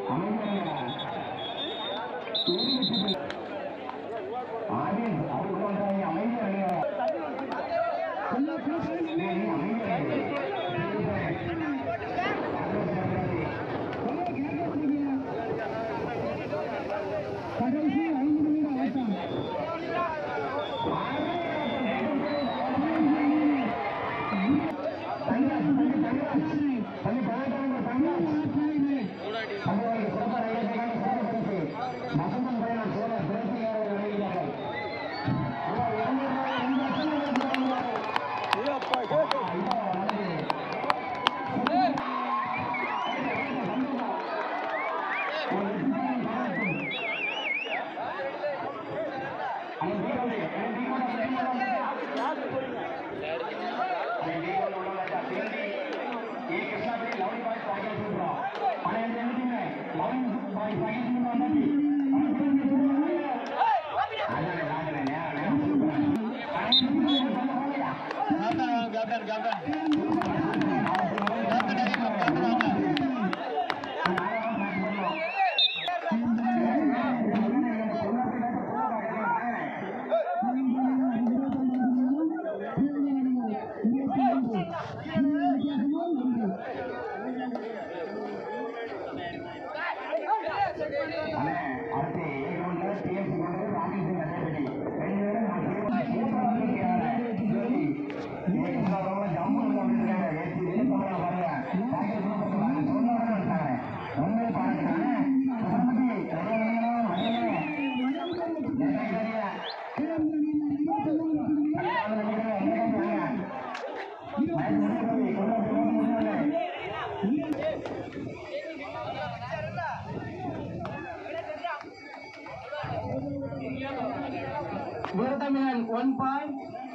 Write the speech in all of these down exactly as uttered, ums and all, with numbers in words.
Veera Tamilan one point,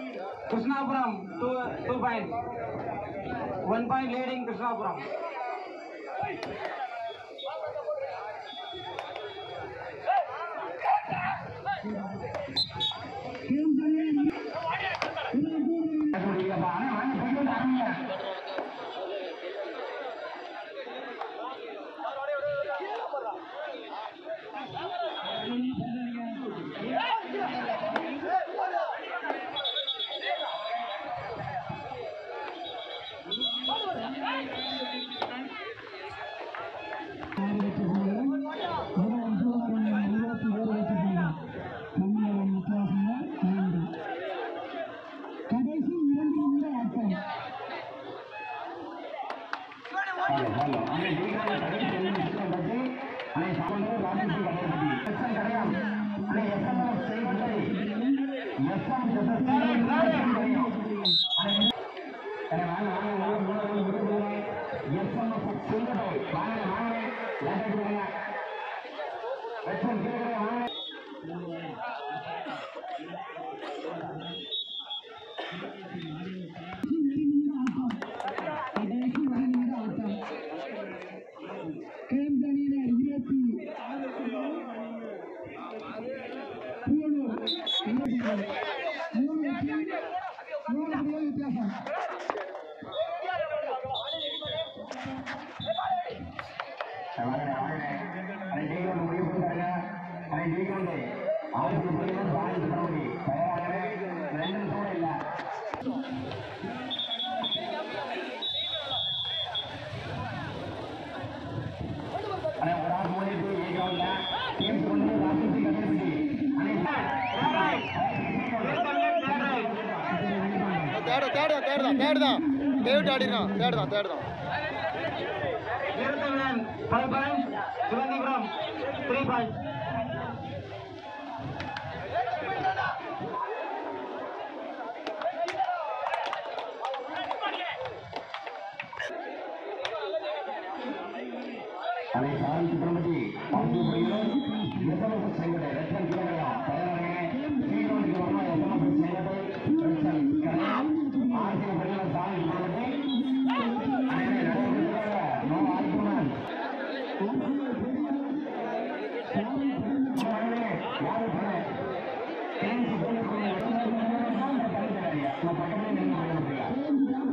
Krishnapuram two two point, one point leading Krishnapuram. five points, Sivanthi Krishnapuram three points.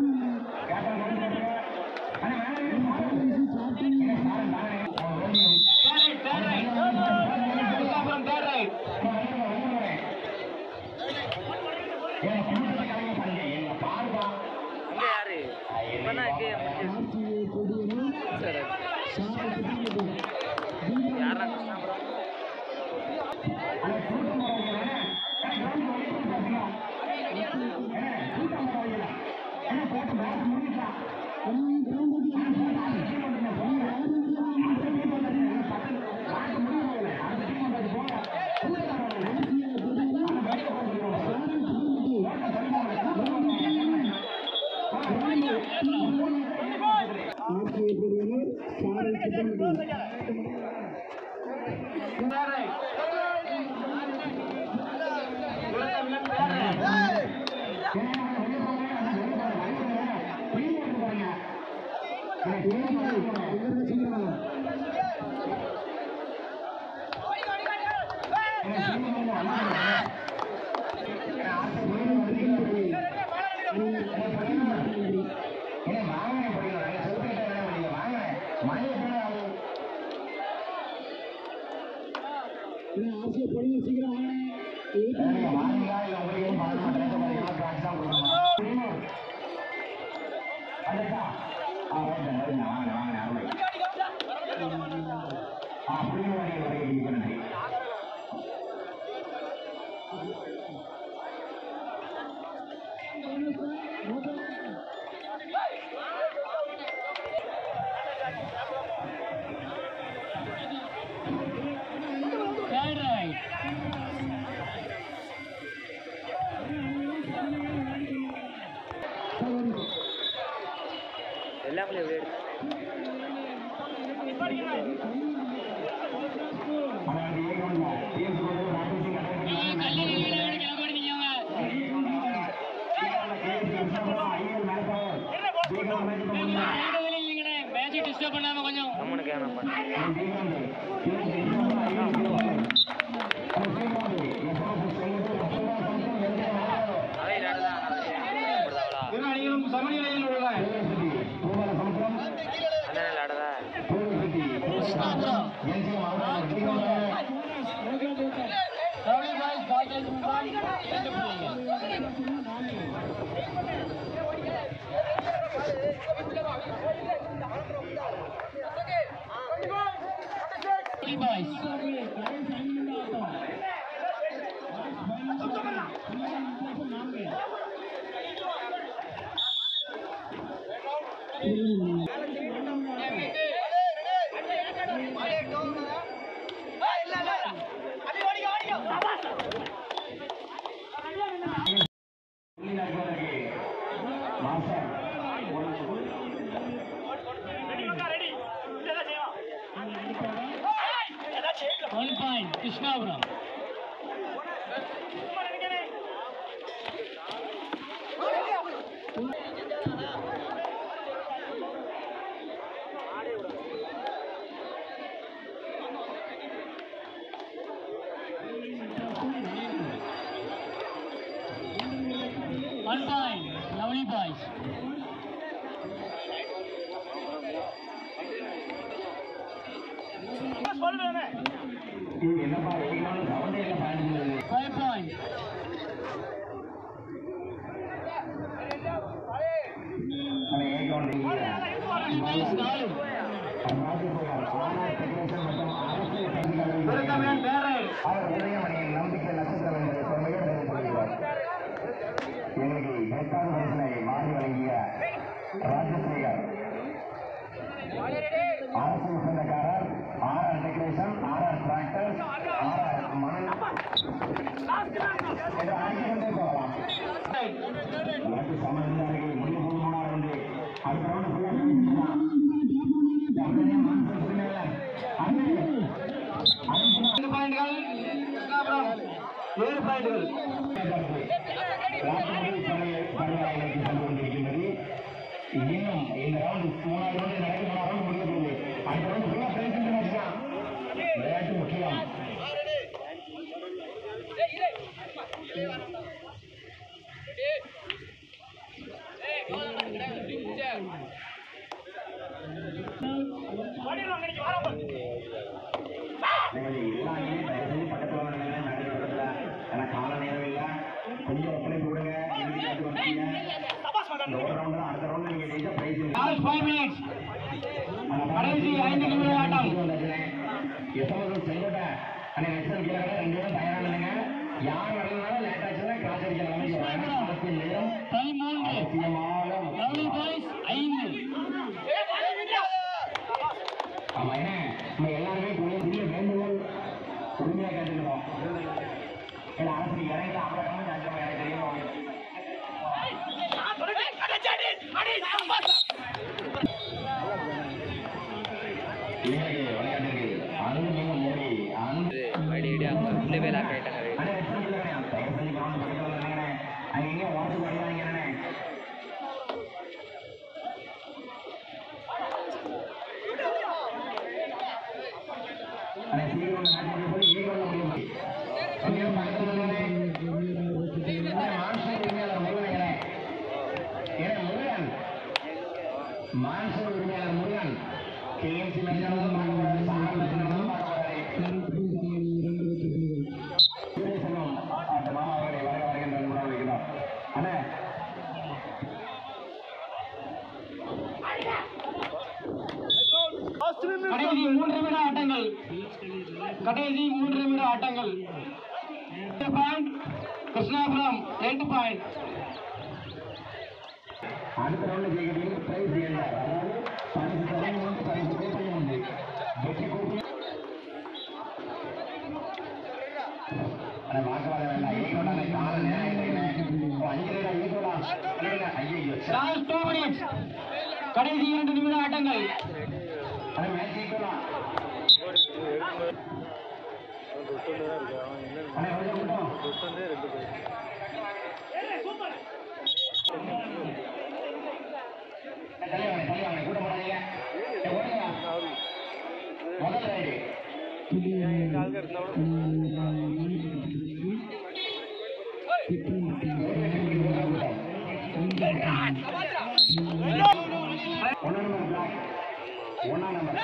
Thank you. One point, Krishnapuram. One point, lovely boys. Five points. Last five minutes. கடைசி ஐந்து நிமிட ஆட்டம். யார் வரலாம் late ஆச்சுன்னா class அடிக்கலாம். ஆமா ஏன் நம்ம எல்லாருமே புரிய வேண்டுகோள் உரிமையா கேட்டுக்கிறோம். ஏன்னா அரசு இறங்கி அவ்வளோ ஞாயிற்றுமை எனக்கு தெரியும். இன்னைக்கு விளையாட்டுக்கு அங்கு நீங்க மூடி அங்கு அங்கே வேலை கேட்டாங்க. அங்கே உடச்சு படிக்கிறாங்க. மான்சூர் உரிமையாளர் முருகன் கேஎம்சி மைதானம் கடைசி மூன்று நிமிட ஆட்டங்கள். கடைசி மூன்று நிமிட ஆட்டங்கள். பாயிண்ட் கிருஷ்ணாபுரம் ரெண்டு பாயிண்ட். அடுத்த ரவுண்ட் ஜெயிக்கிறீங்க பிரைஸ் ஏழு. அதாவது பரிசு தொகையும் உண்டு, பரிசு கோப்பையும் உண்டு. வெற்றி கோப்பை வாக்குவாத வேண்டாம். ஈகோடா கால நேரம் அஞ்சு ஈகோடா ஐயோ. கடைசி இரண்டு நிமிட ஆட்டங்கள். மேட்ச் ஈகோடா கூட போறாங்க. முதல் ரைடு ஒன்னா நம்பர் பிளாக் ஒன்னா நம்பர்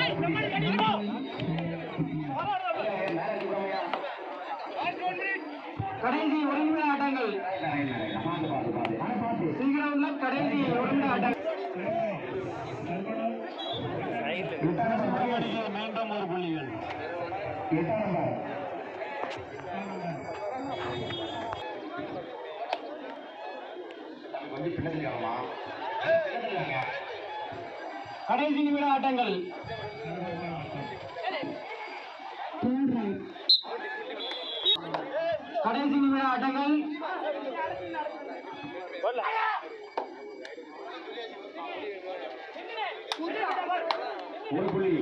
கடைசி ஒரு நிமிட ஆட்டங்கள். சீக்கிரம் உள்ள கடைசி ஒரு நிமிட ஆட்டங்கள். மீண்டும் ஒரு புள்ளிகள். கடைசி நிமிட ஆட்டங்கள். கடைசி நிமிட ஆட்டங்கள். ஒரு புள்ளி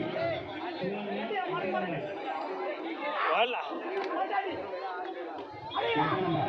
எட்டாம்